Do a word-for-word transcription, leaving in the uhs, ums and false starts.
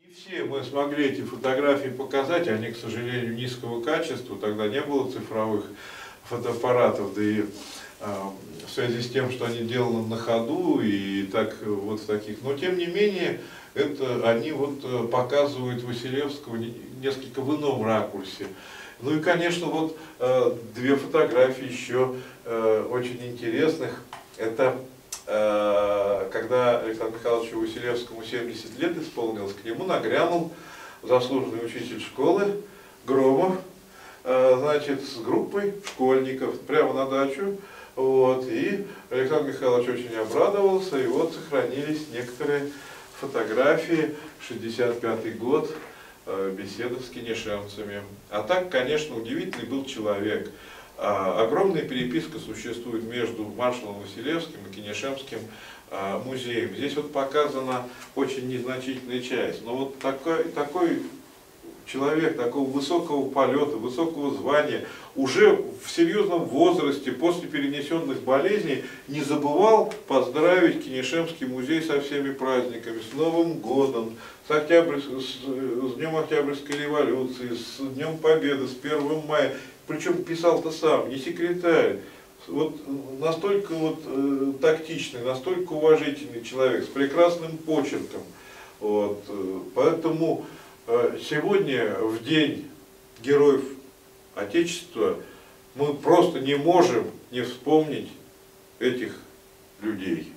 Все мы смогли эти фотографии показать, они, к сожалению, низкого качества, тогда не было цифровых фотоаппаратов, да и э, в связи с тем, что они деланы на ходу и так вот в таких, но тем не менее, это они вот показывают Василевского несколько в ином ракурсе. Ну и, конечно, вот э, две фотографии еще э, очень интересных. Это э, когда Александру Михайловичу Василевскому семьдесят лет исполнилось, к нему нагрянул заслуженный учитель школы Громов, э, значит, с группой школьников прямо на дачу. Вот, и Александр Михайлович очень обрадовался, и вот сохранились некоторые фотографии, шестьдесят пятый год, беседа с кинешемцами. А так, конечно, удивительный был человек. Огромная переписка существует между маршалом Василевским и Кинешемским музеем. Здесь вот показана очень незначительная часть. Но вот такой, такой человек такого высокого полета, высокого звания, уже в серьезном возрасте, после перенесенных болезней, не забывал поздравить Кинешемский музей со всеми праздниками, с Новым годом, с, октябрь, с, с Днем Октябрьской революции, с Днем Победы, с первым мая. Причем писал-то сам, не секретарь. Вот настолько вот, э, тактичный, настолько уважительный человек, с прекрасным почерком. Вот, э, поэтому сегодня, в День Героев Отечества, мы просто не можем не вспомнить этих людей.